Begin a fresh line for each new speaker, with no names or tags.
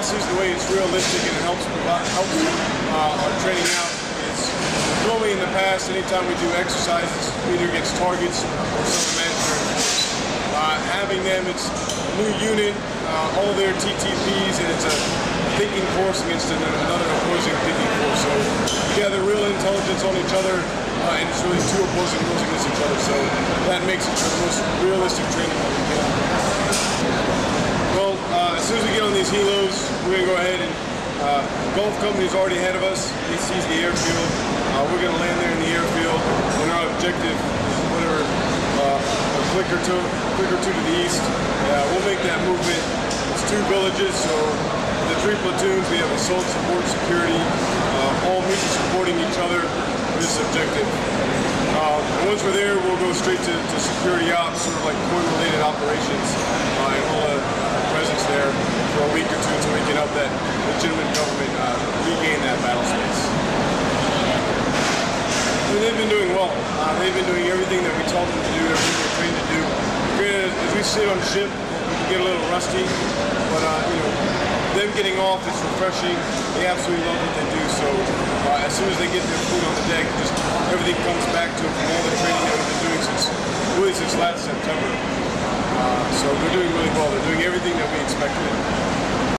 policies, the way it's realistic and it helps our training out is normally in the past, anytime we do exercises, either against targets or some imaginary. Having them, it's a new unit, all their TTPs, and it's a thinking force against another opposing thinking force. So you gather real intelligence on each other, and it's really two opposing wills against each other. So that makes it the most realistic training that we can. Well, as soon as we get on these helos, we're going to go ahead and Gulf Company's already ahead of us. He sees the airfield. We're going to land there in the airfield, and our objective is whatever a click or two to the east. We'll make that movement. It's 2 villages, so the 3 platoons, we have assault, support, security, all mutually supporting each other for this objective. And once we're there, we'll go straight to security ops, sort of like coin-related operations, and we'll presence there for a week or 2 until we can help that legitimate government regain that battle space. I mean, they've been doing well. They've been doing everything that we told them to do, everything they're trained to do. Granted, as we sit on the ship, we can get a little rusty, but you know, them getting off is refreshing. They absolutely love what they do. So as soon as they get their foot on the deck, just everything comes back to them from all the training that we've been doing since last September. So they're doing really well. They're doing everything that we expected.